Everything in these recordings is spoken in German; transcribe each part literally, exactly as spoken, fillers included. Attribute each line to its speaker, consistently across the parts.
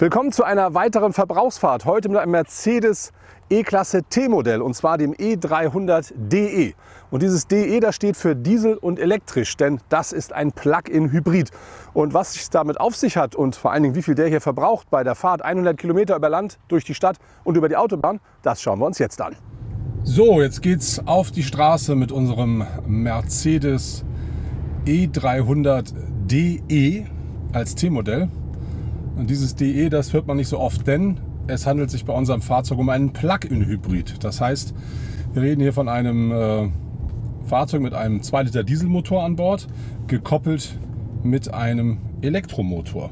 Speaker 1: Willkommen zu einer weiteren Verbrauchsfahrt. Heute mit einem Mercedes E-Klasse T-Modell und zwar dem E dreihundert D E. Und dieses D E, das steht für Diesel und elektrisch, denn das ist ein Plug-in-Hybrid. Und was es damit auf sich hat und vor allen Dingen wie viel der hier verbraucht bei der Fahrt hundert Kilometer über Land, durch die Stadt und über die Autobahn, das schauen wir uns jetzt an. So, jetzt geht's auf die Straße mit unserem Mercedes E dreihundert D E als T-Modell. Und dieses D E, das hört man nicht so oft, denn es handelt sich bei unserem Fahrzeug um einen Plug-in-Hybrid. Das heißt, wir reden hier von einem äh, Fahrzeug mit einem zwei Liter Dieselmotor an Bord, gekoppelt mit einem Elektromotor.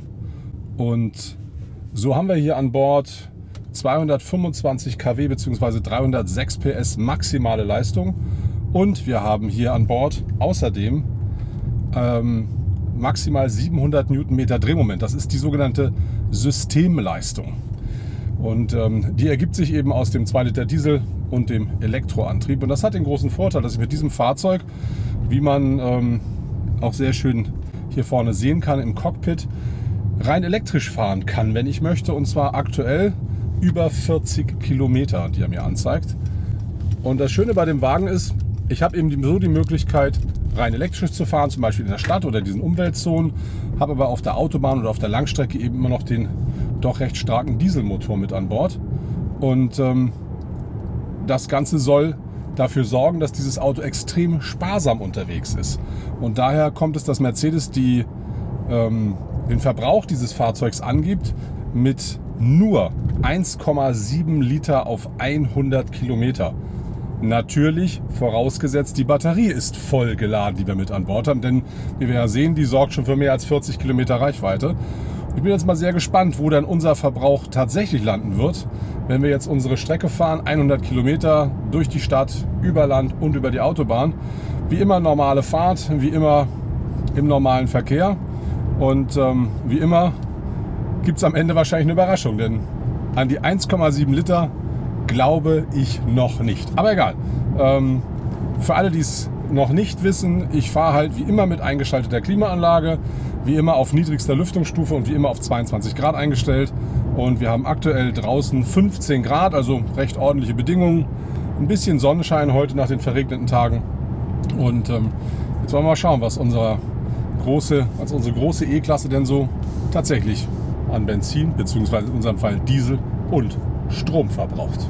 Speaker 1: Und so haben wir hier an Bord zweihundertfünfundzwanzig Kilowatt bzw. dreihundertsechs P S maximale Leistung. Und wir haben hier an Bord außerdem ähm, maximal siebenhundert Newtonmeter Drehmoment. Das ist die sogenannte Systemleistung. Und ähm, die ergibt sich eben aus dem zwei Liter Diesel und dem Elektroantrieb. Und das hat den großen Vorteil, dass ich mit diesem Fahrzeug, wie man ähm, auch sehr schön hier vorne sehen kann im Cockpit, rein elektrisch fahren kann, wenn ich möchte. Und zwar aktuell über vierzig Kilometer, die er mir anzeigt. Und das Schöne bei dem Wagen ist, ich habe eben so die Möglichkeit, rein elektrisch zu fahren, zum Beispiel in der Stadt oder in diesen Umweltzonen, habe aber auf der Autobahn oder auf der Langstrecke eben immer noch den doch recht starken Dieselmotor mit an Bord. Und ähm, das Ganze soll dafür sorgen, dass dieses Auto extrem sparsam unterwegs ist. Und daher kommt es, dass Mercedes die, ähm, den Verbrauch dieses Fahrzeugs angibt mit nur eins Komma sieben Liter auf hundert Kilometer. Natürlich vorausgesetzt, die Batterie ist voll geladen, die wir mit an Bord haben, denn wie wir ja sehen, die sorgt schon für mehr als vierzig Kilometer Reichweite. Ich bin jetzt mal sehr gespannt, wo dann unser Verbrauch tatsächlich landen wird, wenn wir jetzt unsere Strecke fahren, hundert Kilometer durch die Stadt, über Land und über die Autobahn. Wie immer normale Fahrt, wie immer im normalen Verkehr und ähm, wie immer gibt es am Ende wahrscheinlich eine Überraschung, denn an die eins Komma sieben Liter glaube ich noch nicht. Aber egal. Ähm, für alle, die es noch nicht wissen, ich fahre halt wie immer mit eingeschalteter Klimaanlage, wie immer auf niedrigster Lüftungsstufe und wie immer auf zweiundzwanzig Grad eingestellt. Und wir haben aktuell draußen fünfzehn Grad, also recht ordentliche Bedingungen. Ein bisschen Sonnenschein heute nach den verregneten Tagen. Und ähm, jetzt wollen wir mal schauen, was unsere große, was unsere große E-Klasse denn so tatsächlich an Benzin bzw. in unserem Fall Diesel und Strom verbraucht.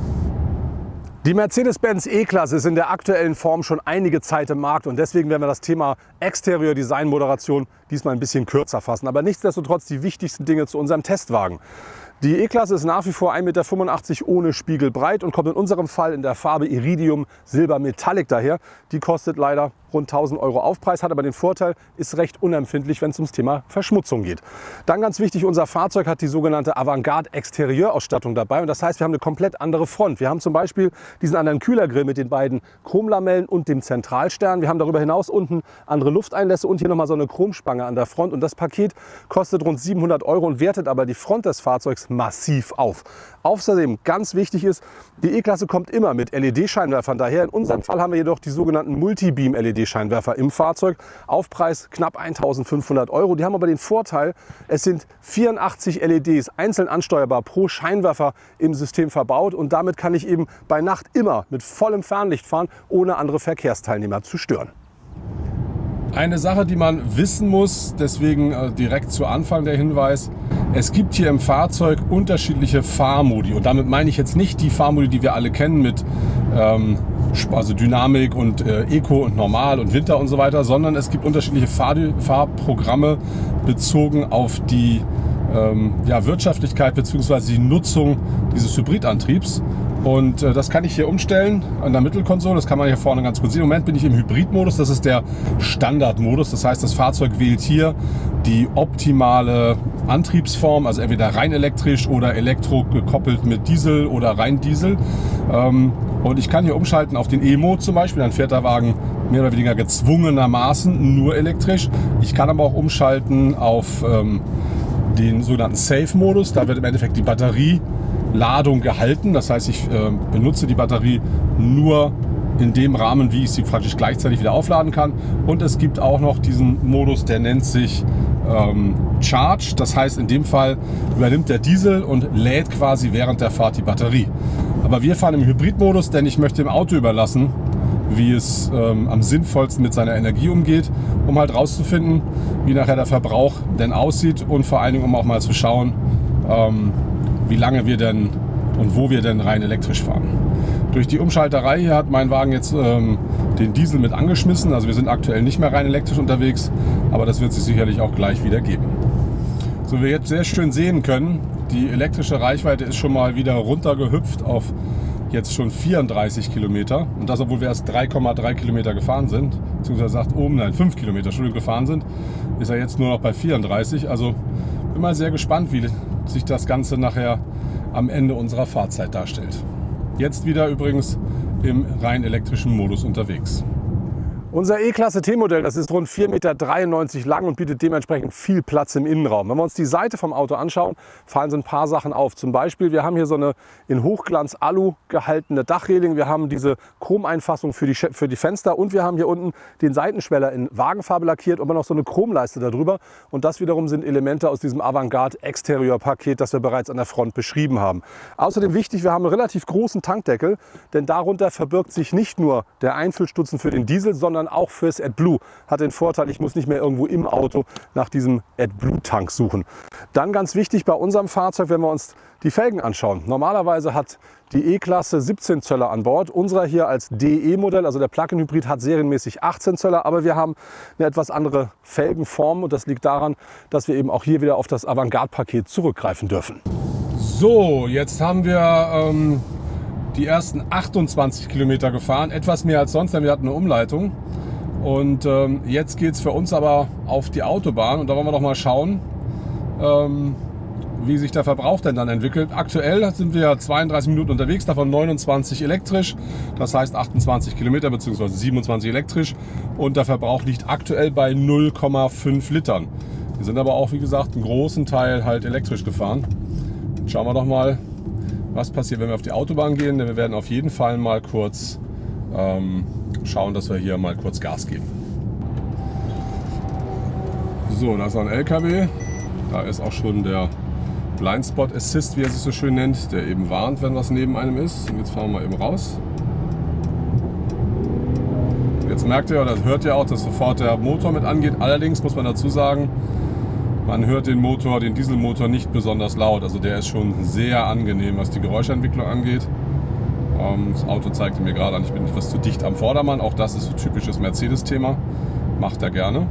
Speaker 1: Die Mercedes-Benz E-Klasse ist in der aktuellen Form schon einige Zeit im Markt und deswegen werden wir das Thema Exterior-Design-Moderation diesmal ein bisschen kürzer fassen. Aber nichtsdestotrotz die wichtigsten Dinge zu unserem Testwagen. Die E-Klasse ist nach wie vor ein Meter fünfundachtzig ohne Spiegel breit und kommt in unserem Fall in der Farbe Iridium Silber Metallic daher. Die kostet leider rund tausend Euro Aufpreis, hat aber den Vorteil, ist recht unempfindlich, wenn es ums Thema Verschmutzung geht. Dann ganz wichtig, unser Fahrzeug hat die sogenannte Avantgarde Exterieurausstattung dabei und das heißt, wir haben eine komplett andere Front. Wir haben zum Beispiel diesen anderen Kühlergrill mit den beiden Chromlamellen und dem Zentralstern. Wir haben darüber hinaus unten andere Lufteinlässe und hier nochmal so eine Chromspange an der Front und das Paket kostet rund siebenhundert Euro und wertet aber die Front des Fahrzeugs massiv auf. Außerdem ganz wichtig ist, die E-Klasse kommt immer mit L E D-Scheinwerfern daher. In unserem Fall haben wir jedoch die sogenannten Multibeam-L E D-Scheinwerfer im Fahrzeug. Aufpreis knapp eintausendfünfhundert Euro. Die haben aber den Vorteil, es sind vierundachtzig L E Ds einzeln ansteuerbar pro Scheinwerfer im System verbaut und damit kann ich eben bei Nacht immer mit vollem Fernlicht fahren, ohne andere Verkehrsteilnehmer zu stören. Eine Sache, die man wissen muss, deswegen äh, direkt zu Anfang der Hinweis, es gibt hier im Fahrzeug unterschiedliche Fahrmodi und damit meine ich jetzt nicht die Fahrmodi, die wir alle kennen mit ähm, also Dynamik und äh, Eco und Normal und Winter und so weiter, sondern es gibt unterschiedliche Fahr Fahrprogramme bezogen auf die ähm, ja, Wirtschaftlichkeit bzw. die Nutzung dieses Hybridantriebs. Und äh, das kann ich hier umstellen an der Mittelkonsole. Das kann man hier vorne ganz gut sehen. Im Moment bin ich im Hybridmodus. Das ist der Standardmodus. Das heißt, das Fahrzeug wählt hier die optimale Antriebsform, also entweder rein elektrisch oder elektro gekoppelt mit Diesel oder rein Diesel. Ähm, und ich kann hier umschalten auf den E-Mode zum Beispiel. Dann fährt der Wagen mehr oder weniger gezwungenermaßen nur elektrisch. Ich kann aber auch umschalten auf ähm, den sogenannten Safe-Modus. Da wird im Endeffekt die Batterie Ladung gehalten. Das heißt, ich äh, benutze die Batterie nur in dem Rahmen, wie ich sie praktisch gleichzeitig wieder aufladen kann. Und es gibt auch noch diesen Modus, der nennt sich ähm, Charge. Das heißt, in dem Fall übernimmt der Diesel und lädt quasi während der Fahrt die Batterie. Aber wir fahren im Hybridmodus, denn ich möchte dem Auto überlassen, wie es ähm, am sinnvollsten mit seiner Energie umgeht, um halt rauszufinden, wie nachher der Verbrauch denn aussieht und vor allen Dingen, um auch mal zu schauen, ähm, wie lange wir denn und wo wir denn rein elektrisch fahren. Durch die Umschalterei hier hat mein Wagen jetzt ähm, den Diesel mit angeschmissen. Also wir sind aktuell nicht mehr rein elektrisch unterwegs, aber das wird sich sicherlich auch gleich wieder geben. So wie wir jetzt sehr schön sehen können, die elektrische Reichweite ist schon mal wieder runtergehüpft auf jetzt schon vierunddreißig Kilometer. Und das, obwohl wir erst drei Komma drei Kilometer gefahren sind, beziehungsweise sagt oben, nein, fünf Kilometer, Entschuldigung, gefahren sind, ist er jetzt nur noch bei vierunddreißig. Also bin mal sehr gespannt, wie sich das Ganze nachher am Ende unserer Fahrzeit darstellt. Jetzt wieder übrigens im rein elektrischen Modus unterwegs. Unser E-Klasse T-Modell, das ist rund vier Komma dreiundneunzig Meter lang und bietet dementsprechend viel Platz im Innenraum. Wenn wir uns die Seite vom Auto anschauen, fallen so ein paar Sachen auf. Zum Beispiel, wir haben hier so eine in Hochglanz Alu gehaltene Dachreling, wir haben diese Chromeinfassung für die, für die Fenster und wir haben hier unten den Seitenschweller in Wagenfarbe lackiert und noch so eine Chromleiste darüber. Und das wiederum sind Elemente aus diesem Avantgarde Exterior-Paket, das wir bereits an der Front beschrieben haben. Außerdem wichtig, wir haben einen relativ großen Tankdeckel, denn darunter verbirgt sich nicht nur der Einfüllstutzen für den Diesel, sondern auch fürs AdBlue. Hat den Vorteil, ich muss nicht mehr irgendwo im Auto nach diesem AdBlue-Tank suchen. Dann ganz wichtig bei unserem Fahrzeug, wenn wir uns die Felgen anschauen. Normalerweise hat die E-Klasse siebzehn Zöller an Bord. Unserer hier als D E-Modell, also der Plug-in-Hybrid, hat serienmäßig achtzehn Zöller, aber wir haben eine etwas andere Felgenform und das liegt daran, dass wir eben auch hier wieder auf das Avantgarde-Paket zurückgreifen dürfen. So, jetzt haben wir ähm, die ersten achtundzwanzig Kilometer gefahren, etwas mehr als sonst, denn wir hatten eine Umleitung. Und ähm, jetzt geht es für uns aber auf die Autobahn und da wollen wir doch mal schauen, ähm, wie sich der Verbrauch denn dann entwickelt. Aktuell sind wir zweiunddreißig Minuten unterwegs, davon neunundzwanzig elektrisch, das heißt achtundzwanzig Kilometer bzw. siebenundzwanzig elektrisch und der Verbrauch liegt aktuell bei null Komma fünf Litern. Wir sind aber auch, wie gesagt, einen großen Teil halt elektrisch gefahren. Jetzt schauen wir doch mal, was passiert, wenn wir auf die Autobahn gehen, denn wir werden auf jeden Fall mal kurz ähm, schauen, dass wir hier mal kurz Gas geben. So, da ist noch ein L K W. Da ist auch schon der Blind Spot Assist, wie er sich so schön nennt, der eben warnt, wenn was neben einem ist. Und jetzt fahren wir mal eben raus. Jetzt merkt ihr, oder hört ihr auch, dass sofort der Motor mit angeht. Allerdings muss man dazu sagen, man hört den Motor, den Dieselmotor nicht besonders laut. Also der ist schon sehr angenehm, was die Geräuschentwicklung angeht. Das Auto zeigte mir gerade an, ich bin etwas zu dicht am Vordermann. Auch das ist so typisches Mercedes-Thema. Macht er gerne.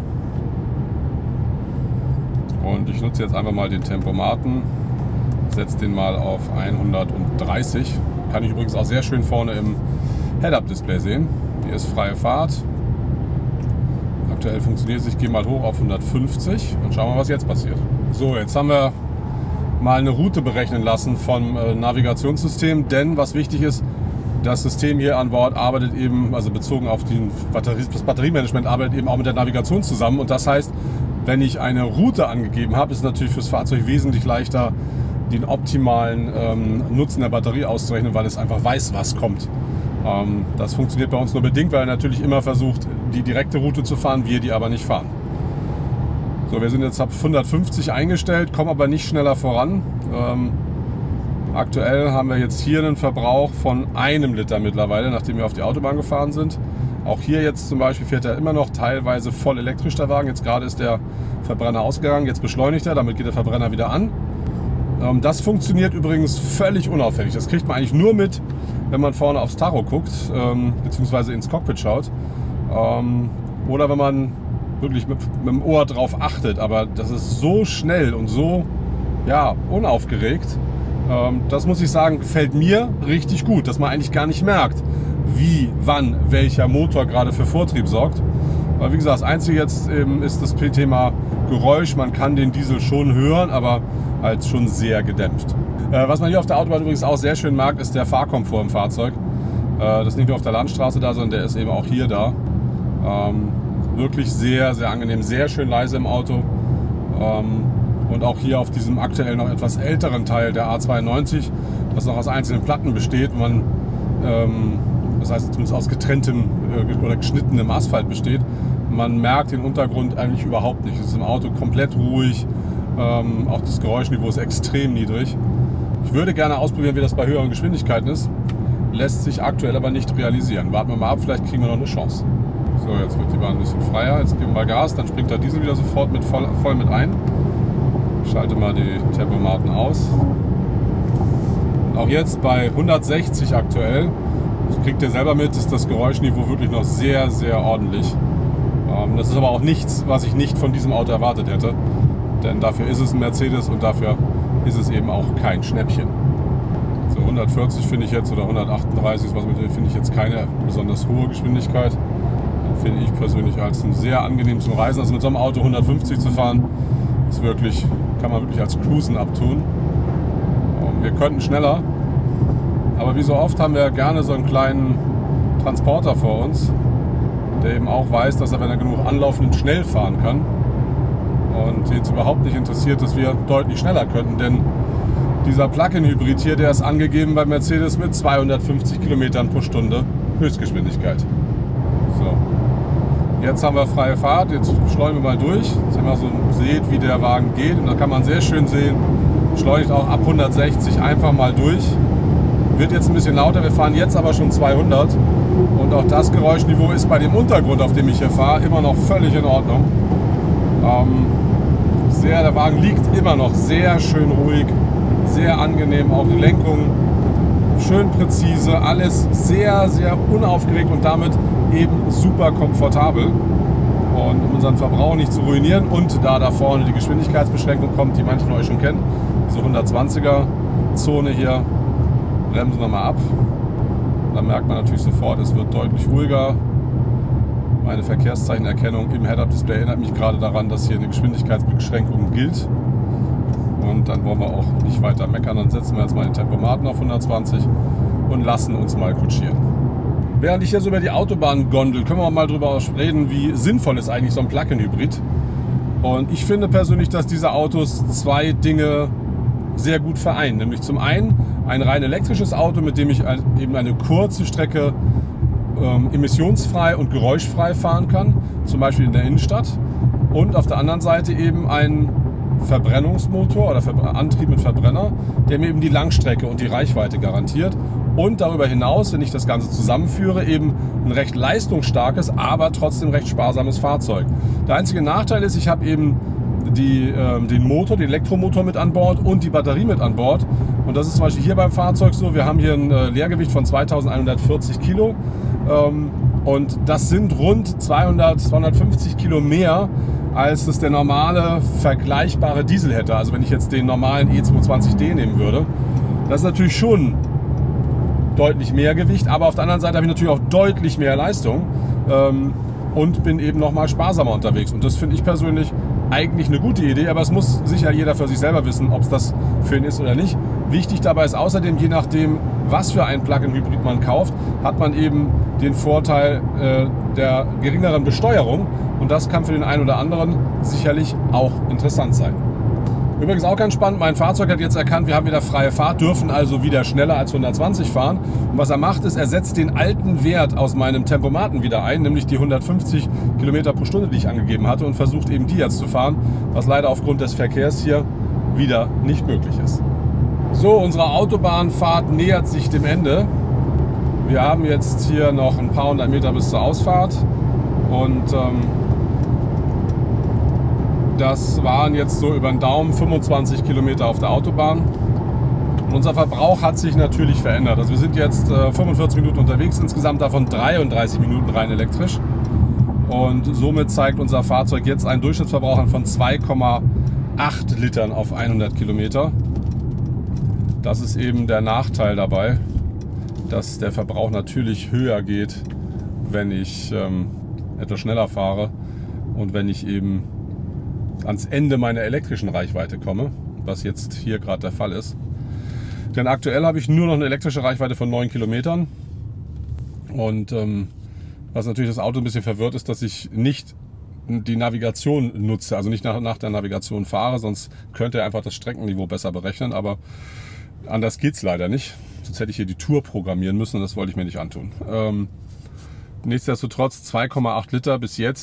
Speaker 1: Und ich nutze jetzt einfach mal den Tempomaten. Setze den mal auf hundertdreißig. Kann ich übrigens auch sehr schön vorne im Head-Up-Display sehen. Hier ist freie Fahrt. Aktuell funktioniert es. Ich gehe mal hoch auf hundertfünfzig und schauen wir, was jetzt passiert. So, jetzt haben wir mal eine Route berechnen lassen vom äh, Navigationssystem, denn was wichtig ist, das System hier an Bord arbeitet eben, also bezogen auf den Batterie, das Batteriemanagement, arbeitet eben auch mit der Navigation zusammen. Und das heißt, wenn ich eine Route angegeben habe, ist es natürlich fürs Fahrzeug wesentlich leichter, den optimalen ähm, Nutzen der Batterie auszurechnen, weil es einfach weiß, was kommt. Ähm, das funktioniert bei uns nur bedingt, weil er natürlich immer versucht, die direkte Route zu fahren, wir die aber nicht fahren. So, wir sind jetzt ab hundertfünfzig eingestellt, kommen aber nicht schneller voran. Ähm, aktuell haben wir jetzt hier einen Verbrauch von einem Liter mittlerweile, nachdem wir auf die Autobahn gefahren sind. Auch hier jetzt zum Beispiel fährt er immer noch teilweise voll elektrisch, der Wagen. Jetzt gerade ist der Verbrenner ausgegangen, jetzt beschleunigt er, damit geht der Verbrenner wieder an. Ähm, das funktioniert übrigens völlig unauffällig. Das kriegt man eigentlich nur mit, wenn man vorne aufs Tacho guckt, ähm, beziehungsweise ins Cockpit schaut. Ähm, oder wenn man wirklich mit, mit dem Ohr drauf achtet, aber das ist so schnell und so ja, unaufgeregt. Ähm, das muss ich sagen, gefällt mir richtig gut, dass man eigentlich gar nicht merkt, wie, wann, welcher Motor gerade für Vortrieb sorgt. Aber wie gesagt, das Einzige jetzt eben ist das Thema Geräusch. Man kann den Diesel schon hören, aber halt schon sehr gedämpft. Äh, was man hier auf der Autobahn übrigens auch sehr schön mag, ist der Fahrkomfort im Fahrzeug. Äh, das ist nicht nur auf der Landstraße da, sondern der ist eben auch hier da. Ähm, Wirklich sehr, sehr angenehm, sehr schön leise im Auto. Ähm, und auch hier auf diesem aktuell noch etwas älteren Teil der A zweiundneunzig, das noch aus einzelnen Platten besteht, man, ähm, das heißt zumindest aus getrenntem äh, oder geschnittenem Asphalt besteht, Man merkt den Untergrund eigentlich überhaupt nicht. Es ist im Auto komplett ruhig. Ähm, auch das Geräuschniveau ist extrem niedrig. Ich würde gerne ausprobieren, wie das bei höheren Geschwindigkeiten ist. Lässt sich aktuell aber nicht realisieren. Warten wir mal ab, vielleicht kriegen wir noch eine Chance. So, jetzt wird die Bahn ein bisschen freier. Jetzt geben wir mal Gas, dann springt der Diesel wieder sofort mit voll, voll mit ein. Ich schalte mal die Tempomaten aus. Und auch jetzt bei hundertsechzig aktuell, das kriegt ihr selber mit, ist das Geräuschniveau wirklich noch sehr, sehr ordentlich. Das ist aber auch nichts, was ich nicht von diesem Auto erwartet hätte. Denn dafür ist es ein Mercedes und dafür ist es eben auch kein Schnäppchen. So hundertvierzig finde ich jetzt oder hundertachtunddreißig, was finde ich jetzt keine besonders hohe Geschwindigkeit. Finde ich persönlich als sehr angenehm zum Reisen. Also mit so einem Auto hundertfünfzig zu fahren, ist wirklich, kann man wirklich als Cruisen abtun. Wir könnten schneller, aber wie so oft haben wir gerne so einen kleinen Transporter vor uns, der eben auch weiß, dass er, wenn er genug Anlauf nimmt, schnell fahren kann. Und jetzt überhaupt nicht interessiert, dass wir deutlich schneller könnten, denn dieser Plug-in-Hybrid hier, der ist angegeben bei Mercedes mit zweihundertfünfzig Kilometern pro Stunde Höchstgeschwindigkeit. So, jetzt haben wir freie Fahrt, jetzt schleudern wir mal durch, dass ihr mal so seht, wie der Wagen geht. Und da kann man sehr schön sehen, schleudert auch ab hundertsechzig einfach mal durch. Wird jetzt ein bisschen lauter, wir fahren jetzt aber schon zweihundert. Und auch das Geräuschniveau ist bei dem Untergrund, auf dem ich hier fahre, immer noch völlig in Ordnung. Ähm, sehr, der Wagen liegt immer noch sehr schön ruhig, sehr angenehm, auch die Lenkung schön präzise, alles sehr, sehr unaufgeregt und damit eben super komfortabel. Und um unseren Verbrauch nicht zu ruinieren und da da vorne die Geschwindigkeitsbeschränkung kommt, die manche von euch schon kennen, diese hundertzwanziger Zone hier, bremsen wir mal ab. Dann merkt man natürlich sofort, es wird deutlich ruhiger. Meine Verkehrszeichenerkennung im Head-Up-Display erinnert mich gerade daran, dass hier eine Geschwindigkeitsbeschränkung gilt. Und dann wollen wir auch nicht weiter meckern. Dann setzen wir jetzt mal den Tempomaten auf hundertzwanzig und lassen uns mal kutschieren. Während ich hier so über die Autobahn gondel, können wir mal darüber reden, wie sinnvoll ist eigentlich so ein Plug-in-Hybrid. Und ich finde persönlich, dass diese Autos zwei Dinge sehr gut vereinen. Nämlich zum einen ein rein elektrisches Auto, mit dem ich eben eine kurze Strecke ähm, emissionsfrei und geräuschfrei fahren kann, zum Beispiel in der Innenstadt. Und auf der anderen Seite eben ein Verbrennungsmotor oder Ver- Antrieb mit Verbrenner, der mir eben die Langstrecke und die Reichweite garantiert. Und darüber hinaus, wenn ich das Ganze zusammenführe, eben ein recht leistungsstarkes, aber trotzdem recht sparsames Fahrzeug. Der einzige Nachteil ist, ich habe eben die, äh, den Motor, den Elektromotor mit an Bord und die Batterie mit an Bord. Und das ist zum Beispiel hier beim Fahrzeug so, wir haben hier ein äh, Leergewicht von zweitausendeinhundertvierzig Kilo. Ähm, und das sind rund zweihundert, zweihundertfünfzig Kilo mehr, als es der normale vergleichbare Diesel hätte. Also wenn ich jetzt den normalen E zweihundertzwanzig D nehmen würde. Das ist natürlich schon deutlich mehr Gewicht, aber auf der anderen Seite habe ich natürlich auch deutlich mehr Leistung ähm, und bin eben noch mal sparsamer unterwegs. Und das finde ich persönlich eigentlich eine gute Idee, aber es muss sicher jeder für sich selber wissen, ob es das für ihn ist oder nicht. Wichtig dabei ist außerdem, je nachdem, was für ein Plug-in-Hybrid man kauft, hat man eben den Vorteil äh, der geringeren Besteuerung und das kann für den einen oder anderen sicherlich auch interessant sein. Übrigens auch ganz spannend, mein Fahrzeug hat jetzt erkannt, wir haben wieder freie Fahrt, dürfen also wieder schneller als hundertzwanzig fahren. Und was er macht, ist, er setzt den alten Wert aus meinem Tempomaten wieder ein, nämlich die hundertfünfzig Kilometer pro Stunde, die ich angegeben hatte, und versucht eben die jetzt zu fahren, was leider aufgrund des Verkehrs hier wieder nicht möglich ist. So, unsere Autobahnfahrt nähert sich dem Ende. Wir haben jetzt hier noch ein paar hundert Meter bis zur Ausfahrt und ähm, das waren jetzt so über den Daumen fünfundzwanzig Kilometer auf der Autobahn. Und unser Verbrauch hat sich natürlich verändert. Also wir sind jetzt äh, fünfundvierzig Minuten unterwegs, insgesamt davon dreiunddreißig Minuten rein elektrisch. Und somit zeigt unser Fahrzeug jetzt einen Durchschnittsverbrauch von zwei Komma acht Litern auf hundert Kilometer. Das ist eben der Nachteil dabei, dass der Verbrauch natürlich höher geht, wenn ich ähm, etwas schneller fahre und wenn ich eben ans Ende meiner elektrischen Reichweite komme, was jetzt hier gerade der Fall ist. Denn aktuell habe ich nur noch eine elektrische Reichweite von neun Kilometern. Und ähm, was natürlich das Auto ein bisschen verwirrt ist, dass ich nicht die Navigation nutze, also nicht nach, nach der Navigation fahre, sonst könnte er einfach das Streckenniveau besser berechnen, aber anders geht es leider nicht. Sonst hätte ich hier die Tour programmieren müssen und das wollte ich mir nicht antun. Ähm, nichtsdestotrotz zwei Komma acht Liter bis jetzt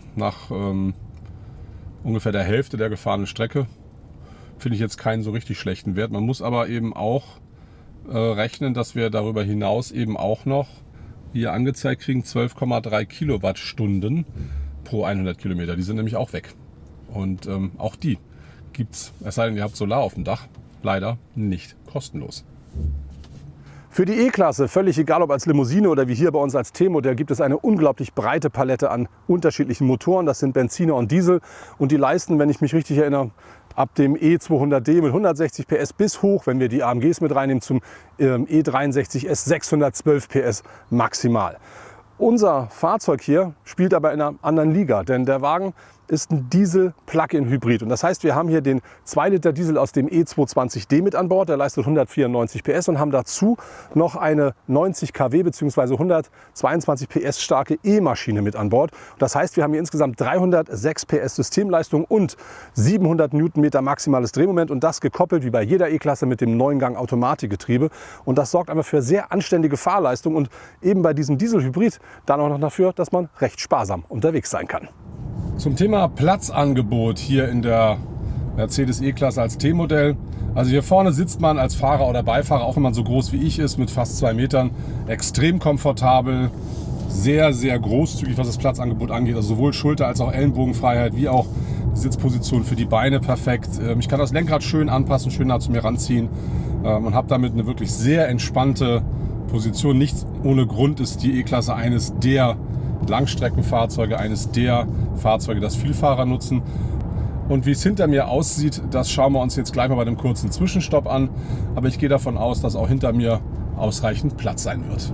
Speaker 1: nach ähm, ungefähr der Hälfte der gefahrenen Strecke. Finde ich jetzt keinen so richtig schlechten Wert. Man muss aber eben auch äh, rechnen, dass wir darüber hinaus eben auch noch hier angezeigt kriegen zwölf Komma drei Kilowattstunden pro hundert Kilometer. Die sind nämlich auch weg. Und ähm, auch die gibt es, es sei denn, ihr habt Solar auf dem Dach, leider nicht kostenlos. Für die E-Klasse, völlig egal ob als Limousine oder wie hier bei uns als T-Modell, gibt es eine unglaublich breite Palette an unterschiedlichen Motoren. Das sind Benziner und Diesel und die leisten, wenn ich mich richtig erinnere, ab dem E zweihundert D mit hundertsechzig P S bis hoch, wenn wir die A M Gs mit reinnehmen, zum ähm, E dreiundsechzig S sechshundertzwölf P S maximal. Unser Fahrzeug hier spielt aber in einer anderen Liga, denn der Wagen ist ein Diesel-Plug-in-Hybrid. Und das heißt, wir haben hier den zwei Liter Diesel aus dem E zweihundertzwanzig D mit an Bord. Der leistet hundertvierundneunzig P S und haben dazu noch eine neunzig Kilowatt bzw. hundertzweiundzwanzig P S starke E-Maschine mit an Bord. Das heißt, wir haben hier insgesamt dreihundertsechs P S Systemleistung und siebenhundert Newtonmeter maximales Drehmoment. Und das gekoppelt wie bei jeder E-Klasse mit dem Neungang Automatikgetriebe. Und das sorgt einfach für sehr anständige Fahrleistung und eben bei diesem Diesel-Hybrid dann auch noch dafür, dass man recht sparsam unterwegs sein kann. Zum Thema Platzangebot hier in der Mercedes E-Klasse als T-Modell. Also hier vorne sitzt man als Fahrer oder Beifahrer, auch wenn man so groß wie ich ist, mit fast zwei Metern, extrem komfortabel, sehr, sehr großzügig, was das Platzangebot angeht. Also sowohl Schulter- als auch Ellenbogenfreiheit, wie auch die Sitzposition für die Beine perfekt. Ich kann das Lenkrad schön anpassen, schön nah zu mir ranziehen und habe damit eine wirklich sehr entspannte Position. Nicht ohne Grund ist die E-Klasse eines der Langstreckenfahrzeuge, eines der Fahrzeuge, das Vielfahrer nutzen. Und wie es hinter mir aussieht, das schauen wir uns jetzt gleich mal bei dem kurzen Zwischenstopp an. Aber ich gehe davon aus, dass auch hinter mir ausreichend Platz sein wird.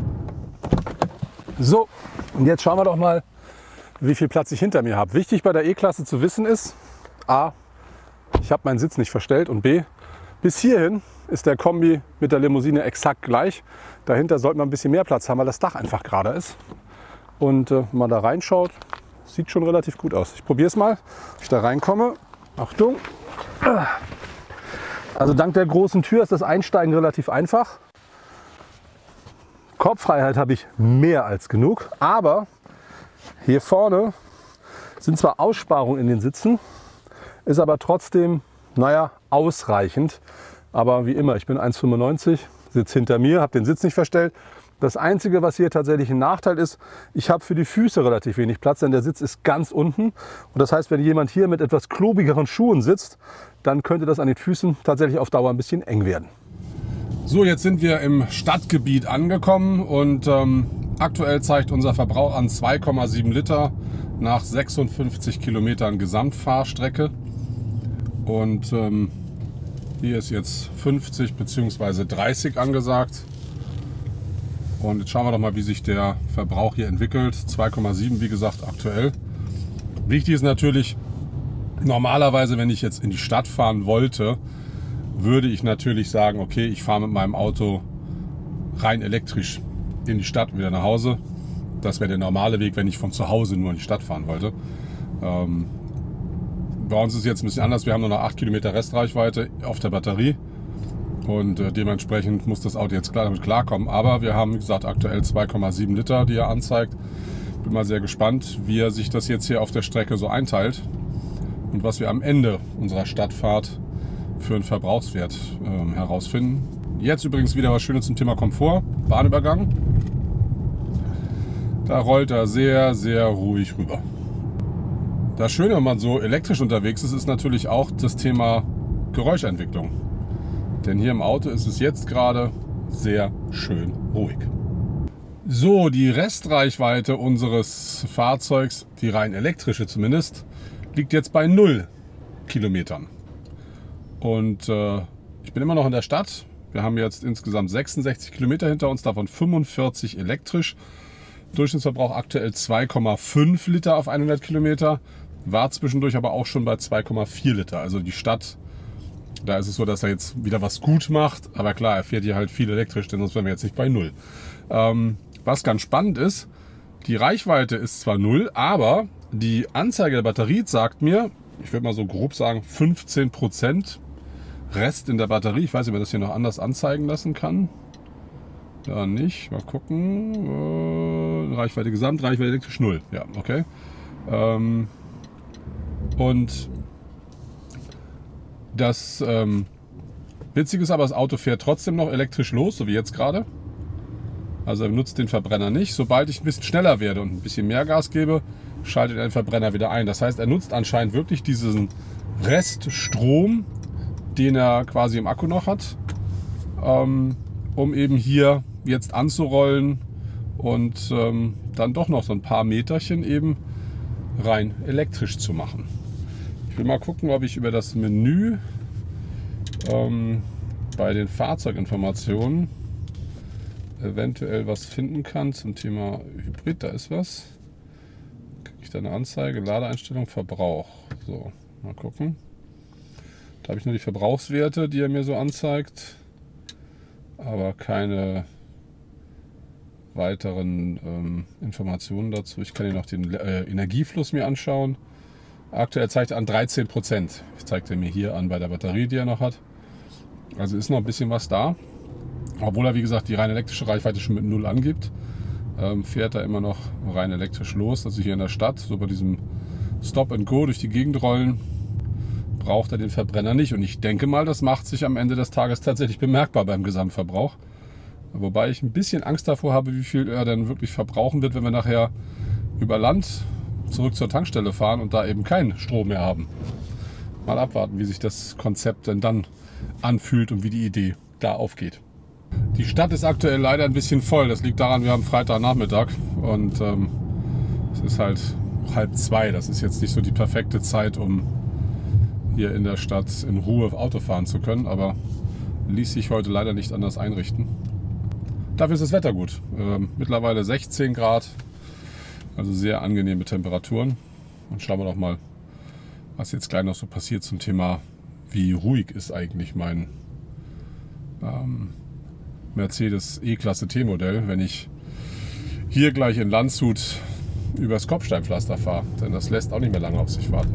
Speaker 1: So, und jetzt schauen wir doch mal, wie viel Platz ich hinter mir habe. Wichtig bei der E-Klasse zu wissen ist, A, ich habe meinen Sitz nicht verstellt und B, bis hierhin ist der Kombi mit der Limousine exakt gleich. Dahinter sollte man ein bisschen mehr Platz haben, weil das Dach einfach gerade ist. Und äh, wenn man da reinschaut, sieht schon relativ gut aus. Ich probiere es mal, ob ich da reinkomme. Achtung! Also dank der großen Tür ist das Einsteigen relativ einfach. Kopffreiheit habe ich mehr als genug, aber hier vorne sind zwar Aussparungen in den Sitzen, ist aber trotzdem, naja, ausreichend. Aber wie immer, ich bin eins Komma fünfundneunzig, sitze hinter mir, habe den Sitz nicht verstellt. Das Einzige, was hier tatsächlich ein Nachteil ist, ich habe für die Füße relativ wenig Platz, denn der Sitz ist ganz unten. Und das heißt, wenn jemand hier mit etwas klobigeren Schuhen sitzt, dann könnte das an den Füßen tatsächlich auf Dauer ein bisschen eng werden. So, jetzt sind wir im Stadtgebiet angekommen und ähm, aktuell zeigt unser Verbrauch an zwei Komma sieben Liter nach sechsundfünfzig Kilometern Gesamtfahrstrecke. Und ähm, hier ist jetzt fünfzig bzw. dreißig angesagt. Und jetzt schauen wir doch mal, wie sich der Verbrauch hier entwickelt. zwei Komma sieben, wie gesagt, aktuell. Wichtig ist natürlich, normalerweise, wenn ich jetzt in die Stadt fahren wollte, würde ich natürlich sagen, okay, ich fahre mit meinem Auto rein elektrisch in die Stadt und wieder nach Hause. Das wäre der normale Weg, wenn ich von zu Hause nur in die Stadt fahren wollte. Ähm, bei uns ist es jetzt ein bisschen anders. Wir haben nur noch acht Kilometer Restreichweite auf der Batterie. Und äh, dementsprechend muss das Auto jetzt klar damit klarkommen. Aber wir haben, wie gesagt, aktuell zwei Komma sieben Liter, die er anzeigt. Bin mal sehr gespannt, wie er sich das jetzt hier auf der Strecke so einteilt. Und was wir am Ende unserer Stadtfahrt für einen Verbrauchswert äh, herausfinden. Jetzt übrigens wieder was Schönes zum Thema Komfort. Bahnübergang. Da rollt er sehr, sehr ruhig rüber. Das Schöne, wenn man so elektrisch unterwegs ist, ist natürlich auch das Thema Geräuschentwicklung. Denn hier im Auto ist es jetzt gerade sehr schön ruhig. So, die Restreichweite unseres Fahrzeugs, die rein elektrische zumindest, liegt jetzt bei null Kilometern. Und äh, ich bin immer noch in der Stadt. Wir haben jetzt insgesamt sechsundsechzig Kilometer hinter uns, davon fünfundvierzig elektrisch. Durchschnittsverbrauch aktuell zwei Komma fünf Liter auf hundert Kilometer. War zwischendurch aber auch schon bei zwei Komma vier Liter. Also die Stadt, da ist es so, dass er jetzt wieder was gut macht. Aber klar, er fährt hier halt viel elektrisch, denn sonst wären wir jetzt nicht bei null. Ähm, was ganz spannend ist, die Reichweite ist zwar null, aber die Anzeige der Batterie sagt mir, ich würde mal so grob sagen, fünfzehn Prozent Rest in der Batterie. Ich weiß nicht, ob man das hier noch anders anzeigen lassen kann. Da nicht. Mal gucken. Äh, Reichweite Gesamt, Reichweite elektrisch null. Ja, okay. Ähm, und das ähm, Witzige ist aber, das Auto fährt trotzdem noch elektrisch los, so wie jetzt gerade. Also er nutzt den Verbrenner nicht. Sobald ich ein bisschen schneller werde und ein bisschen mehr Gas gebe, schaltet er den Verbrenner wieder ein. Das heißt, er nutzt anscheinend wirklich diesen Reststrom, den er quasi im Akku noch hat, ähm, um eben hier jetzt anzurollen und ähm, dann doch noch so ein paar Meterchen eben rein elektrisch zu machen. Ich will mal gucken, ob ich über das Menü ähm, bei den Fahrzeuginformationen eventuell was finden kann zum Thema Hybrid. Da ist was. Kriege ich da eine Anzeige? Ladeeinstellung, Verbrauch. So, mal gucken. Da habe ich nur die Verbrauchswerte, die er mir so anzeigt, aber keine weiteren ähm, Informationen dazu. Ich kann hier noch den äh, Energiefluss mir anschauen. Aktuell zeigt er an dreizehn Prozent. Zeigt er mir hier an bei der Batterie, die er noch hat. Also ist noch ein bisschen was da. Obwohl er, wie gesagt, die rein elektrische Reichweite schon mit null angibt, ähm, fährt er immer noch rein elektrisch los. Also hier in der Stadt, so bei diesem Stop and Go durch die Gegend rollen, braucht er den Verbrenner nicht. Und ich denke mal, das macht sich am Ende des Tages tatsächlich bemerkbar beim Gesamtverbrauch. Wobei ich ein bisschen Angst davor habe, wie viel er dann wirklich verbrauchen wird, wenn wir nachher über Land zurück zur Tankstelle fahren und da eben keinen Strom mehr haben. Mal abwarten, wie sich das Konzept denn dann anfühlt und wie die Idee da aufgeht. Die Stadt ist aktuell leider ein bisschen voll. Das liegt daran, wir haben Freitagnachmittag und ähm, es ist halt halb zwei. Das ist jetzt nicht so die perfekte Zeit, um hier in der Stadt in Ruhe Auto fahren zu können, aber ließ sich heute leider nicht anders einrichten. Dafür ist das Wetter gut. Ähm, mittlerweile sechzehn Grad, also sehr angenehme Temperaturen. Und schauen wir doch mal, was jetzt gleich noch so passiert zum Thema, wie ruhig ist eigentlich mein ähm, Mercedes E-Klasse T-Modell, wenn ich hier gleich in Landshut übers Kopfsteinpflaster fahre. Denn das lässt auch nicht mehr lange auf sich warten.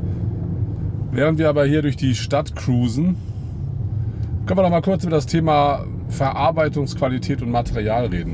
Speaker 1: Während wir aber hier durch die Stadt cruisen, können wir noch mal kurz über das Thema Verarbeitungsqualität und Material reden.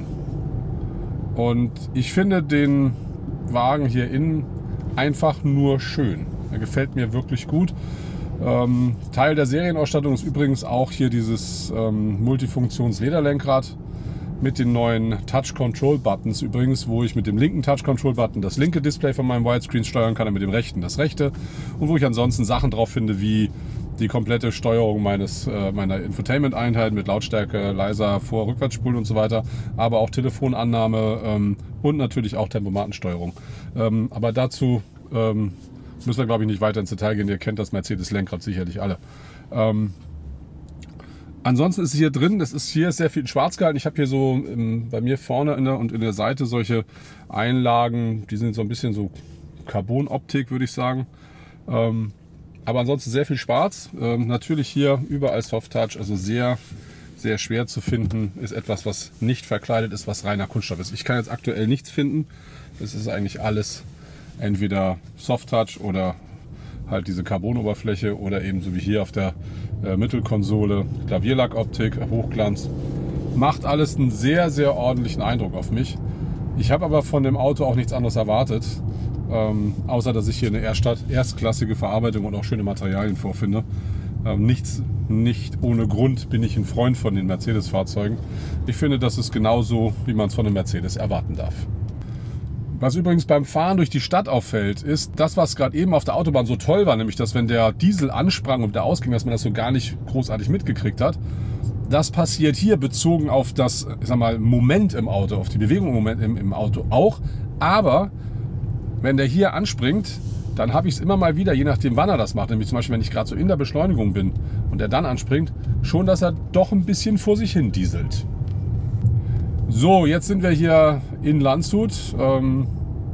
Speaker 1: Und ich finde den Wagen hier innen einfach nur schön. Er gefällt mir wirklich gut. Ähm, Teil der Serienausstattung ist übrigens auch hier dieses ähm, Multifunktions-Lederlenkrad mit den neuen Touch-Control-Buttons übrigens, wo ich mit dem linken Touch-Control-Button das linke Display von meinem Widescreen steuern kann und mit dem rechten das rechte. Und wo ich ansonsten Sachen drauf finde wie die komplette Steuerung meines, äh, meiner Infotainment-Einheit mit Lautstärke, leiser, Vor-, Rückwärtsspulen und so weiter, aber auch Telefonannahme ähm, und natürlich auch Tempomatensteuerung. Ähm, aber dazu ähm, müssen wir, glaube ich, nicht weiter ins Detail gehen. Ihr kennt das Mercedes-Lenkrad sicherlich alle. Ähm, ansonsten ist hier drin, das ist hier sehr viel in schwarz gehalten. Ich habe hier so im, bei mir vorne in der, und in der Seite solche Einlagen, die sind so ein bisschen so Carbon-Optik, würde ich sagen. Ähm, aber ansonsten sehr viel schwarz. Ähm, natürlich hier überall Soft-Touch, also sehr, sehr schwer zu finden. Ist etwas, was nicht verkleidet ist, was reiner Kunststoff ist. Ich kann jetzt aktuell nichts finden. Es ist eigentlich alles entweder Soft-Touch oder halt diese Carbon-Oberfläche oder eben so wie hier auf der äh, Mittelkonsole Klavierlackoptik, Hochglanz. Macht alles einen sehr, sehr ordentlichen Eindruck auf mich. Ich habe aber von dem Auto auch nichts anderes erwartet, ähm, außer dass ich hier eine Erststadt, erstklassige Verarbeitung und auch schöne Materialien vorfinde. Ähm, nichts, nicht ohne Grund bin ich ein Freund von den Mercedes-Fahrzeugen. Ich finde, das ist genauso, wie man es von einem Mercedes erwarten darf. Was übrigens beim Fahren durch die Stadt auffällt, ist das, was gerade eben auf der Autobahn so toll war, nämlich dass wenn der Diesel ansprang und der ausging, dass man das so gar nicht großartig mitgekriegt hat. Das passiert hier bezogen auf das, ich sag mal, Moment im Auto, auf die Bewegung im Moment im, im Auto auch. Aber wenn der hier anspringt, dann habe ich es immer mal wieder, je nachdem wann er das macht, nämlich zum Beispiel, wenn ich gerade so in der Beschleunigung bin und er dann anspringt, schon, dass er doch ein bisschen vor sich hin dieselt. So, jetzt sind wir hier in Landshut ähm,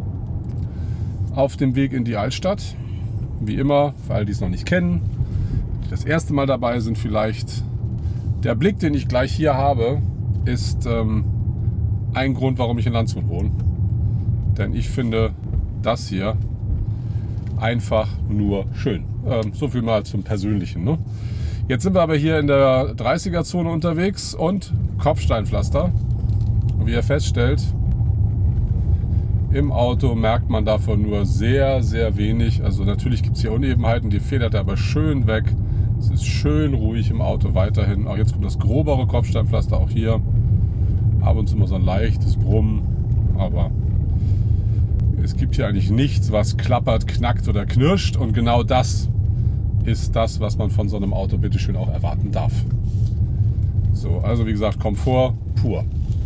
Speaker 1: auf dem Weg in die Altstadt. Wie immer, für alle, die es noch nicht kennen, die das erste Mal dabei sind vielleicht. Der Blick, den ich gleich hier habe, ist ähm, ein Grund, warum ich in Landshut wohne. Denn ich finde das hier einfach nur schön. Ähm, so viel mal zum Persönlichen. Ne? Jetzt sind wir aber hier in der dreißiger-Zone unterwegs und Kopfsteinpflaster. Und wie ihr feststellt, Im Auto merkt man davon nur sehr, sehr wenig. Also natürlich gibt es hier Unebenheiten, die federt er aber schön weg. Es ist schön ruhig im Auto weiterhin. Auch jetzt kommt das grobere Kopfsteinpflaster auch hier. Ab und zu mal so ein leichtes Brummen, aber es gibt hier eigentlich nichts, was klappert, knackt oder knirscht. Und genau das ist das, was man von so einem Auto bitteschön auch erwarten darf. So, also wie gesagt, Komfort pur.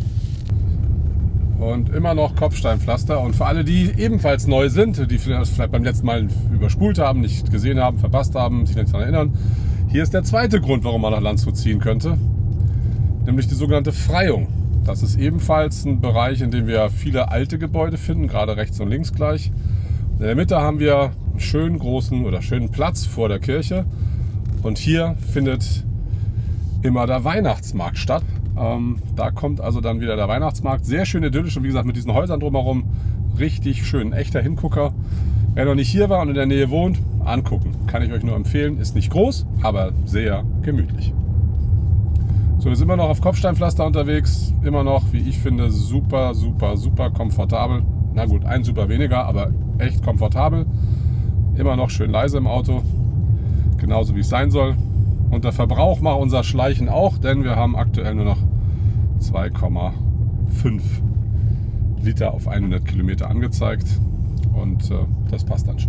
Speaker 1: Und immer noch Kopfsteinpflaster. Und für alle, die ebenfalls neu sind, die vielleicht beim letzten Mal überspult haben, nicht gesehen haben, verpasst haben, sich nicht daran erinnern, hier ist der zweite Grund, warum man nach Landshut ziehen könnte, nämlich die sogenannte Freiung. Das ist ebenfalls ein Bereich, in dem wir viele alte Gebäude finden, gerade rechts und links gleich. In der Mitte haben wir einen schönen großen oder schönen Platz vor der Kirche. Und hier findet immer der Weihnachtsmarkt statt. Ähm, da kommt also dann wieder der Weihnachtsmarkt. Sehr schön idyllisch und wie gesagt mit diesen Häusern drumherum. Richtig schön, ein echter Hingucker. Wer noch nicht hier war und in der Nähe wohnt, angucken. Kann ich euch nur empfehlen. Ist nicht groß, aber sehr gemütlich. So, wir sind immer noch auf Kopfsteinpflaster unterwegs. Immer noch, wie ich finde, super, super, super komfortabel. Na gut, ein super weniger, aber echt komfortabel. Immer noch schön leise im Auto. Genauso wie es sein soll. Und der Verbrauch macht unser Schleichen auch, denn wir haben aktuell nur noch zwei Komma fünf Liter auf hundert Kilometer angezeigt. Und äh, das passt dann schon.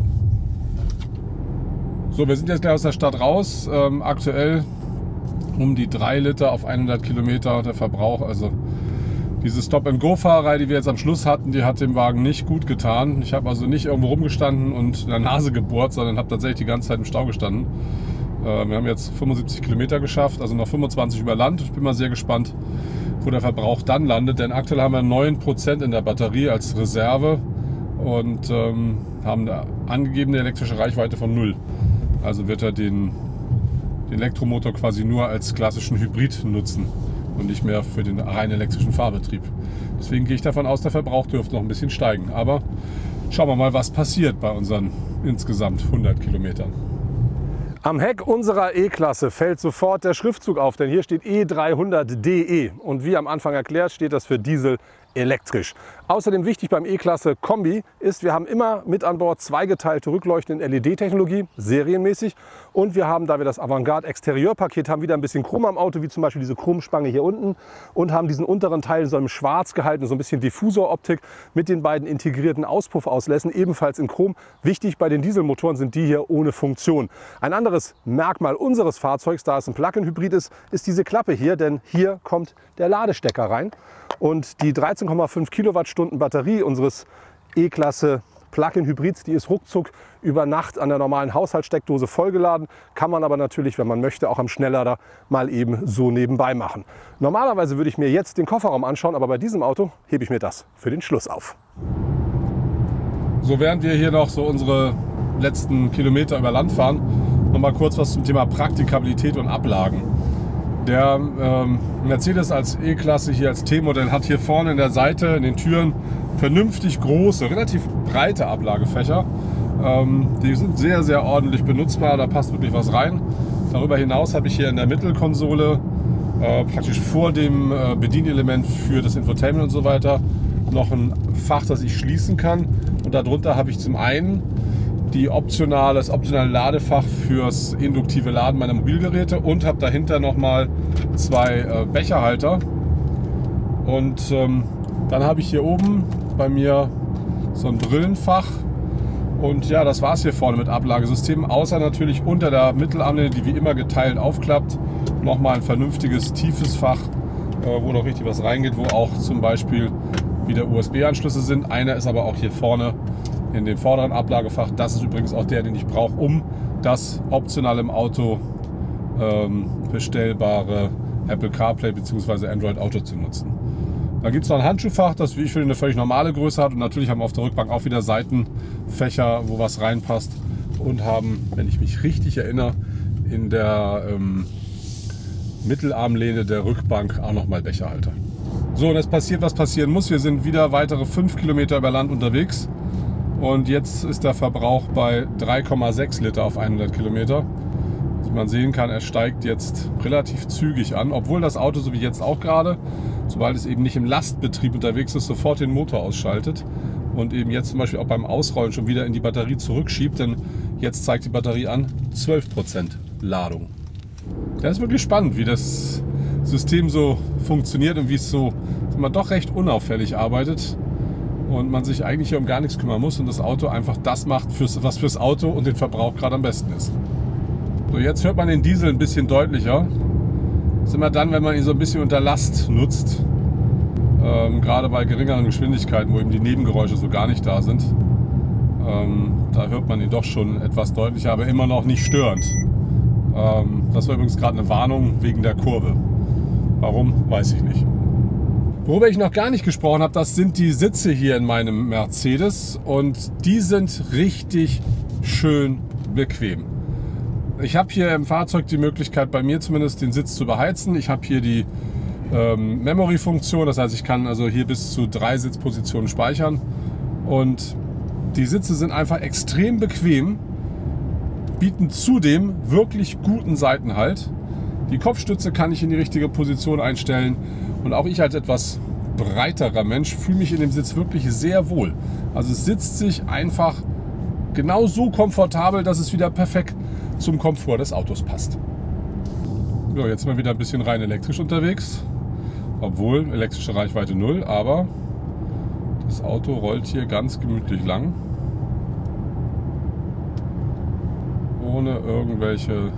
Speaker 1: So, wir sind jetzt gleich aus der Stadt raus. Ähm, aktuell um die drei Liter auf hundert Kilometer der Verbrauch. Also diese Stop-and-Go-Fahrerei, die wir jetzt am Schluss hatten, die hat dem Wagen nicht gut getan. Ich habe also nicht irgendwo rumgestanden und in der Nase gebohrt, sondern habe tatsächlich die ganze Zeit im Stau gestanden. Äh, wir haben jetzt fünfundsiebzig Kilometer geschafft, also noch fünfundzwanzig über Land. Ich bin mal sehr gespannt, wo der Verbrauch dann landet, denn aktuell haben wir neun Prozent in der Batterie als Reserve und ähm, haben eine angegebene elektrische Reichweite von null. Also wird er den, den Elektromotor quasi nur als klassischen Hybrid nutzen und nicht mehr für den rein elektrischen Fahrbetrieb. Deswegen gehe ich davon aus, der Verbrauch dürfte noch ein bisschen steigen. Aber schauen wir mal, was passiert bei unseren insgesamt hundert Kilometern. Am Heck unserer E-Klasse fällt sofort der Schriftzug auf, denn hier steht E dreihundert D E. Und wie am Anfang erklärt, steht das für Diesel elektrisch. Außerdem wichtig beim E-Klasse Kombi ist, wir haben immer mit an Bord zweigeteilte Rückleuchten in L E D-Technologie, serienmäßig. Und wir haben, da wir das Avantgarde Exterieurpaket haben, wieder ein bisschen Chrom am Auto, wie zum Beispiel diese Chromspange hier unten. Und haben diesen unteren Teil in so einem Schwarz gehalten, so ein bisschen Diffusoroptik mit den beiden integrierten Auspuffauslässen, ebenfalls in Chrom. Wichtig bei den Dieselmotoren sind die hier ohne Funktion. Ein anderes Merkmal unseres Fahrzeugs, da es ein Plug-in-Hybrid ist, ist diese Klappe hier, denn hier kommt der Ladestecker rein. Und die dreizehn Komma fünf Kilowattstunden Batterie unseres E-Klasse Plug-in-Hybrids, die ist ruckzuck über Nacht an der normalen Haushaltssteckdose vollgeladen. Kann man aber natürlich, wenn man möchte, auch am Schnelllader mal eben so nebenbei machen. Normalerweise würde ich mir jetzt den Kofferraum anschauen, aber bei diesem Auto hebe ich mir das für den Schluss auf. So, während wir hier noch so unsere letzten Kilometer über Land fahren, noch mal kurz was zum Thema Praktikabilität und Ablagen. Der ähm, Mercedes als E-Klasse hier als T-Modell hat hier vorne in der Seite, in den Türen, vernünftig große, relativ breite Ablagefächer. Ähm, die sind sehr, sehr ordentlich benutzbar, da passt wirklich was rein. Darüber hinaus habe ich hier in der Mittelkonsole, äh, praktisch vor dem äh, Bedienelement für das Infotainment und so weiter, noch ein Fach, das ich schließen kann. Und darunter habe ich zum einen die optionale, das optionale Ladefach fürs induktive Laden meiner Mobilgeräte und habe dahinter nochmal zwei äh, Becherhalter. Und ähm, dann habe ich hier oben bei mir so ein Brillenfach. Und ja, das war es hier vorne mit Ablagesystem, außer natürlich unter der Mittelarmlehne, die wie immer geteilt aufklappt, nochmal ein vernünftiges, tiefes Fach, äh, wo noch richtig was reingeht, wo auch zum Beispiel wieder U S B-Anschlüsse sind. Einer ist aber auch hier vorne in dem vorderen Ablagefach. Das ist übrigens auch der, den ich brauche, um das optional im Auto ähm, bestellbare Apple CarPlay bzw. Android Auto zu nutzen. Dann gibt es noch ein Handschuhfach, das, wie ich finde, eine völlig normale Größe hat. Und natürlich haben wir auf der Rückbank auch wieder Seitenfächer, wo was reinpasst. Und haben, wenn ich mich richtig erinnere, in der ähm, Mittelarmlehne der Rückbank auch nochmal Becherhalter. So, und es passiert, was passieren muss. Wir sind wieder weitere fünf Kilometer über Land unterwegs. Und jetzt ist der Verbrauch bei drei Komma sechs Liter auf hundert Kilometer. Wie man sehen kann, er steigt jetzt relativ zügig an, obwohl das Auto, so wie jetzt auch gerade, sobald es eben nicht im Lastbetrieb unterwegs ist, sofort den Motor ausschaltet. und eben jetzt zum Beispiel auch beim Ausrollen schon wieder in die Batterie zurückschiebt, denn jetzt zeigt die Batterie an zwölf Prozent Ladung. Das ist wirklich spannend, wie das System so funktioniert und wie es so man doch recht unauffällig arbeitet und man sich eigentlich hier um gar nichts kümmern muss und das Auto einfach das macht, fürs, was fürs Auto und den Verbrauch gerade am besten ist. So, jetzt hört man den Diesel ein bisschen deutlicher. Das ist immer dann, wenn man ihn so ein bisschen unter Last nutzt, ähm, gerade bei geringeren Geschwindigkeiten, wo eben die Nebengeräusche so gar nicht da sind. Ähm, da hört man ihn doch schon etwas deutlicher, aber immer noch nicht störend. Ähm, das war übrigens gerade eine Warnung wegen der Kurve. Warum, weiß ich nicht. Worüber ich noch gar nicht gesprochen habe, das sind die Sitze hier in meinem Mercedes und die sind richtig schön bequem. Ich habe hier im Fahrzeug die Möglichkeit, bei mir zumindest den Sitz zu beheizen. Ich habe hier die ähm, Memory-Funktion, das heißt, ich kann also hier bis zu drei Sitzpositionen speichern und die Sitze sind einfach extrem bequem, bieten zudem wirklich guten Seitenhalt. Die Kopfstütze kann ich in die richtige Position einstellen und auch ich als etwas breiterer Mensch fühle mich in dem Sitz wirklich sehr wohl. Also es sitzt sich einfach genau so komfortabel, dass es wieder perfekt zum Komfort des Autos passt. So, jetzt sind wir wieder ein bisschen rein elektrisch unterwegs, obwohl elektrische Reichweite null, aber das Auto rollt hier ganz gemütlich lang, ohne irgendwelche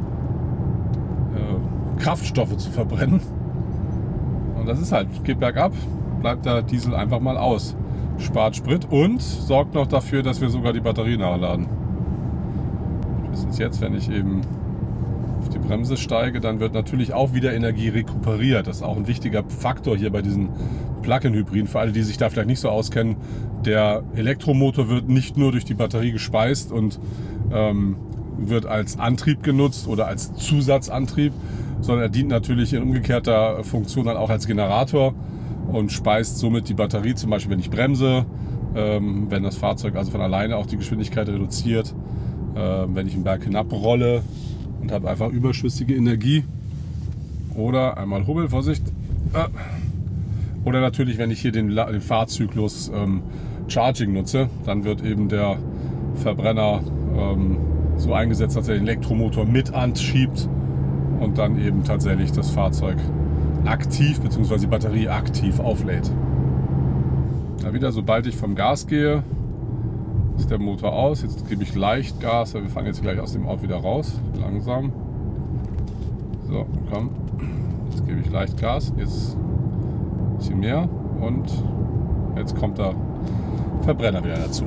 Speaker 1: Kraftstoffe zu verbrennen. Und das ist halt, geht bergab, bleibt der Diesel einfach mal aus. Spart Sprit und sorgt noch dafür, dass wir sogar die Batterie nachladen. Spätestens jetzt, wenn ich eben auf die Bremse steige, dann wird natürlich auch wieder Energie rekuperiert. Das ist auch ein wichtiger Faktor hier bei diesen Plug-in-Hybriden. Für alle, die sich da vielleicht nicht so auskennen, der Elektromotor wird nicht nur durch die Batterie gespeist und ähm, wird als Antrieb genutzt oder als Zusatzantrieb, sondern er dient natürlich in umgekehrter Funktion dann auch als Generator und speist somit die Batterie, zum Beispiel wenn ich bremse, ähm, wenn das Fahrzeug also von alleine auch die Geschwindigkeit reduziert, äh, wenn ich einen Berg hinabrolle und habe einfach überschüssige Energie oder einmal Hubbel, Vorsicht, äh, oder natürlich wenn ich hier den, den Fahrzyklus ähm, Charging nutze, dann wird eben der Verbrenner ähm, so eingesetzt, dass er den Elektromotor mit anschiebt und dann eben tatsächlich das Fahrzeug aktiv bzw. die Batterie aktiv auflädt. Ja, wieder, sobald ich vom Gas gehe, ist der Motor aus. Jetzt gebe ich leicht Gas, wir fahren jetzt gleich aus dem Ort wieder raus, langsam. So, komm, jetzt gebe ich leicht Gas, jetzt ein bisschen mehr und jetzt kommt der Verbrenner wieder dazu.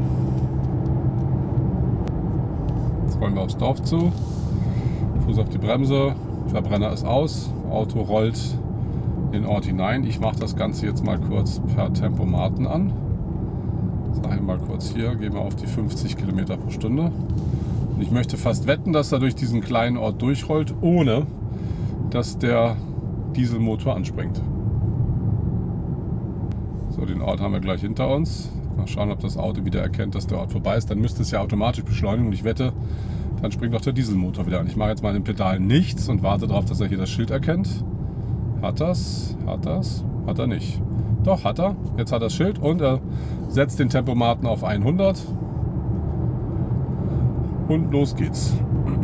Speaker 1: Jetzt rollen wir aufs Dorf zu, Fuß auf die Bremse, Verbrenner ist aus, Auto rollt in den Ort hinein. Ich mache das Ganze jetzt mal kurz per Tempomaten an. Sage mal kurz hier, gehen wir auf die fünfzig Kilometer pro Stunde. Und ich möchte fast wetten, dass er durch diesen kleinen Ort durchrollt, ohne dass der Dieselmotor anspringt. So, den Ort haben wir gleich hinter uns. Mal schauen, ob das Auto wieder erkennt, dass der Ort vorbei ist. Dann müsste es ja automatisch beschleunigen und ich wette, dann springt auch der Dieselmotor wieder an. Ich mache jetzt mal in den Pedalen nichts und warte darauf, dass er hier das Schild erkennt. Hat das? Hat das? Hat er nicht. Doch, hat er. Jetzt hat er das Schild und er setzt den Tempomaten auf hundert. Und los geht's.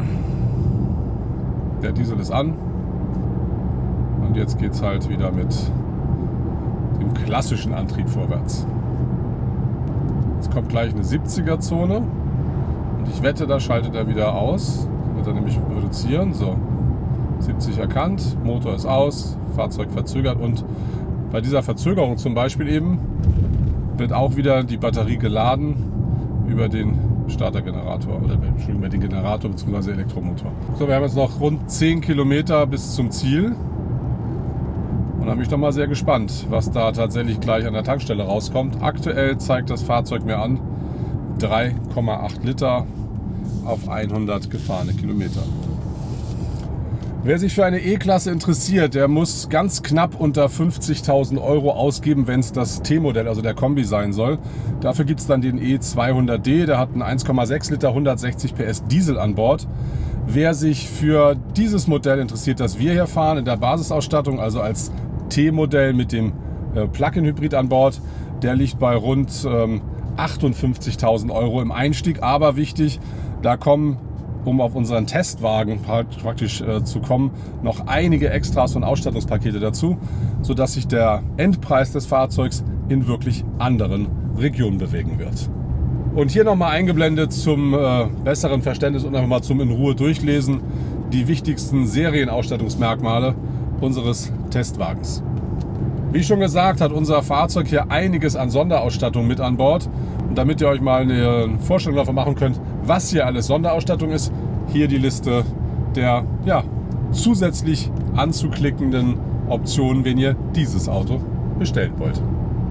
Speaker 1: Der Diesel ist an. Und jetzt geht's halt wieder mit dem klassischen Antrieb vorwärts. Jetzt kommt gleich eine siebziger Zone. Und ich wette, da schaltet er wieder aus. Wird er nämlich reduzieren. So, siebzig erkannt, Motor ist aus, Fahrzeug verzögert und bei dieser Verzögerung zum Beispiel eben wird auch wieder die Batterie geladen über den Startergenerator oder über den Generator bzw. Elektromotor. So, wir haben jetzt noch rund zehn Kilometer bis zum Ziel und da bin ich doch mal sehr gespannt, was da tatsächlich gleich an der Tankstelle rauskommt. Aktuell zeigt das Fahrzeug mir an drei Komma acht Liter auf hundert gefahrene Kilometer. Wer sich für eine E-Klasse interessiert, der muss ganz knapp unter fünfzigtausend Euro ausgeben, wenn es das T-Modell, also der Kombi sein soll. Dafür gibt es dann den E zweihundert D, der hat einen eins Komma sechs Liter hundertsechzig P S Diesel an Bord. Wer sich für dieses Modell interessiert, das wir hier fahren, in der Basisausstattung, also als T-Modell mit dem äh, Plug-in-Hybrid an Bord, der liegt bei rund ähm, achtundfünfzigtausend Euro im Einstieg. Aber wichtig, da kommen, um auf unseren Testwagen praktisch äh, zu kommen, noch einige Extras und Ausstattungspakete dazu, sodass sich der Endpreis des Fahrzeugs in wirklich anderen Regionen bewegen wird. Und hier nochmal eingeblendet zum äh, besseren Verständnis und einfach mal zum in Ruhe durchlesen die wichtigsten Serienausstattungsmerkmale unseres Testwagens. Wie schon gesagt, hat unser Fahrzeug hier einiges an Sonderausstattung mit an Bord. Und damit ihr euch mal eine Vorstellung davon machen könnt, was hier alles Sonderausstattung ist, hier die Liste der ja, zusätzlich anzuklickenden Optionen, wenn ihr dieses Auto bestellen wollt.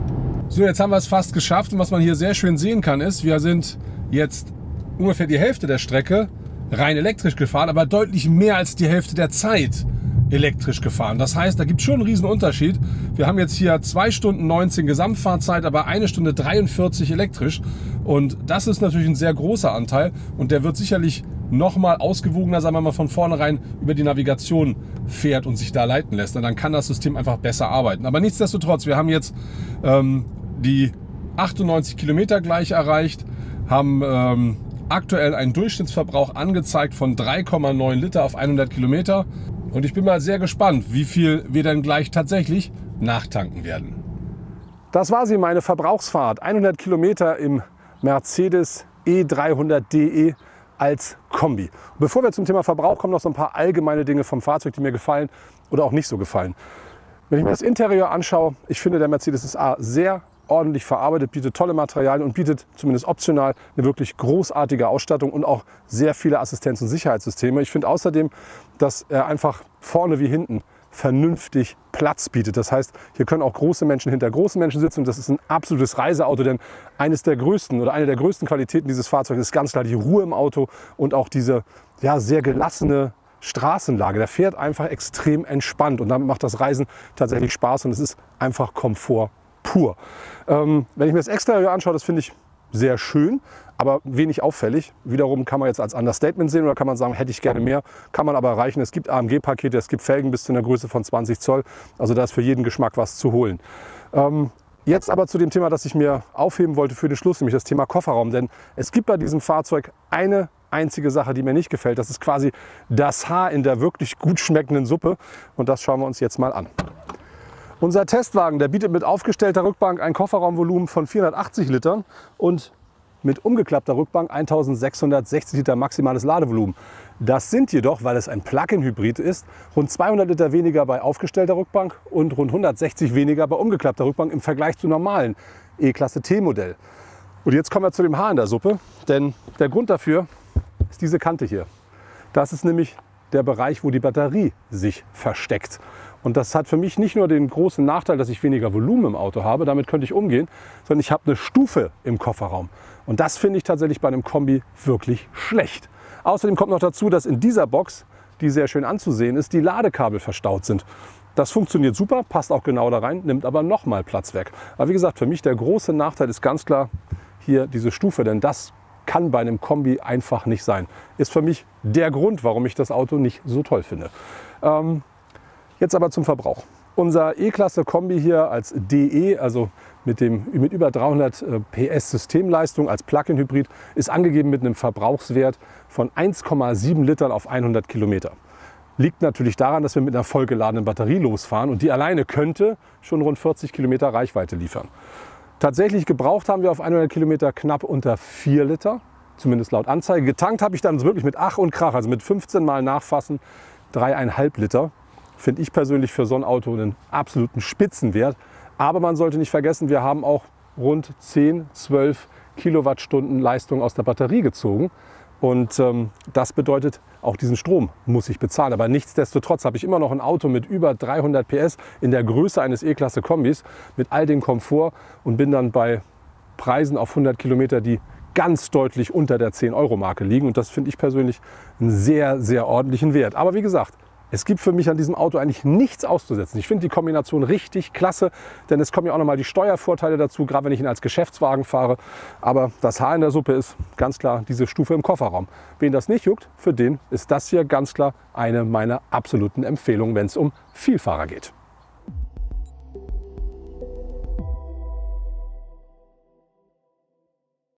Speaker 1: So, jetzt haben wir es fast geschafft und was man hier sehr schön sehen kann ist, wir sind jetzt ungefähr die Hälfte der Strecke rein elektrisch gefahren, aber deutlich mehr als die Hälfte der Zeit elektrisch gefahren. Das heißt, da gibt es schon einen riesen Unterschied. Wir haben jetzt hier zwei Stunden neunzehn Gesamtfahrzeit, aber eine Stunde dreiundvierzig elektrisch. Und das ist natürlich ein sehr großer Anteil und der wird sicherlich noch mal ausgewogener, sagen wir mal, von vornherein über die Navigation fährt und sich da leiten lässt. Und dann kann das System einfach besser arbeiten. Aber nichtsdestotrotz, wir haben jetzt ähm, die achtundneunzig Kilometer gleich erreicht, haben ähm, aktuell einen Durchschnittsverbrauch angezeigt von drei Komma neun Liter auf hundert Kilometer. Und ich bin mal sehr gespannt, wie viel wir dann gleich tatsächlich nachtanken werden. Das war sie, meine Verbrauchsfahrt. hundert Kilometer im Mercedes E dreihundert D E als Kombi. Bevor wir zum Thema Verbrauch kommen, noch so ein paar allgemeine Dinge vom Fahrzeug, die mir gefallen oder auch nicht so gefallen. Wenn ich mir das Interieur anschaue, ich finde, der Mercedes ist A, sehr ordentlich verarbeitet, bietet tolle Materialien und bietet zumindest optional eine wirklich großartige Ausstattung und auch sehr viele Assistenz- und Sicherheitssysteme. Ich finde außerdem, dass er einfach vorne wie hinten vernünftig Platz bietet. Das heißt, hier können auch große Menschen hinter großen Menschen sitzen und das ist ein absolutes Reiseauto, denn eines der größten oder eine der größten Qualitäten dieses Fahrzeugs ist ganz klar die Ruhe im Auto und auch diese ja, sehr gelassene Straßenlage. Der fährt einfach extrem entspannt und damit macht das Reisen tatsächlich Spaß und es ist einfach Komfort pur. Ähm, wenn ich mir das Exterieur anschaue, das finde ich sehr schön, aber wenig auffällig. Wiederum kann man jetzt als Understatement sehen oder kann man sagen, hätte ich gerne mehr, kann man aber erreichen. Es gibt A M G-Pakete, es gibt Felgen bis zu einer Größe von zwanzig Zoll, also da ist für jeden Geschmack was zu holen. Ähm, jetzt aber zu dem Thema, das ich mir aufheben wollte für den Schluss, nämlich das Thema Kofferraum, denn es gibt bei diesem Fahrzeug eine einzige Sache, die mir nicht gefällt. Das ist quasi das Haar in der wirklich gut schmeckenden Suppe und das schauen wir uns jetzt mal an. Unser Testwagen, der bietet mit aufgestellter Rückbank ein Kofferraumvolumen von vierhundertachtzig Litern und mit umgeklappter Rückbank eintausendsechshundertsechzig Liter maximales Ladevolumen. Das sind jedoch, weil es ein Plug-in-Hybrid ist, rund zweihundert Liter weniger bei aufgestellter Rückbank und rund hundertsechzig weniger bei umgeklappter Rückbank im Vergleich zum normalen E-Klasse T-Modell. Und jetzt kommen wir zu dem Haar in der Suppe, denn der Grund dafür ist diese Kante hier. Das ist nämlich der Bereich, wo die Batterie sich versteckt. Und das hat für mich nicht nur den großen Nachteil, dass ich weniger Volumen im Auto habe, damit könnte ich umgehen, sondern ich habe eine Stufe im Kofferraum. Und das finde ich tatsächlich bei einem Kombi wirklich schlecht. Außerdem kommt noch dazu, dass in dieser Box, die sehr schön anzusehen ist, die Ladekabel verstaut sind. Das funktioniert super, passt auch genau da rein, nimmt aber nochmal Platz weg. Aber wie gesagt, für mich der große Nachteil ist ganz klar hier diese Stufe, denn das kann bei einem Kombi einfach nicht sein. Ist für mich der Grund, warum ich das Auto nicht so toll finde. Ähm, Jetzt aber zum Verbrauch. Unser E-Klasse Kombi hier als D E, also mit, dem, mit über dreihundert P S Systemleistung als Plug-in-Hybrid, ist angegeben mit einem Verbrauchswert von eins Komma sieben Litern auf hundert Kilometer. Liegt natürlich daran, dass wir mit einer vollgeladenen Batterie losfahren und die alleine könnte schon rund vierzig Kilometer Reichweite liefern. Tatsächlich gebraucht haben wir auf hundert Kilometer knapp unter vier Liter, zumindest laut Anzeige. Getankt habe ich dann wirklich mit Ach und Krach, also mit fünfzehn Mal Nachfassen, dreieinhalb Liter. Finde ich persönlich für so ein Auto einen absoluten Spitzenwert. Aber man sollte nicht vergessen, wir haben auch rund zehn, zwölf Kilowattstunden Leistung aus der Batterie gezogen. Und ähm, das bedeutet, auch diesen Strom muss ich bezahlen. Aber nichtsdestotrotz habe ich immer noch ein Auto mit über dreihundert P S in der Größe eines E-Klasse Kombis mit all dem Komfort und bin dann bei Preisen auf hundert Kilometer, die ganz deutlich unter der zehn Euro Marke liegen. Und das finde ich persönlich einen sehr, sehr ordentlichen Wert. Aber wie gesagt, es gibt für mich an diesem Auto eigentlich nichts auszusetzen. Ich finde die Kombination richtig klasse, denn es kommen ja auch nochmal die Steuervorteile dazu, gerade wenn ich ihn als Geschäftswagen fahre. Aber das Haar in der Suppe ist ganz klar diese Stufe im Kofferraum. Wen das nicht juckt, für den ist das hier ganz klar eine meiner absoluten Empfehlungen, wenn es um Vielfahrer geht.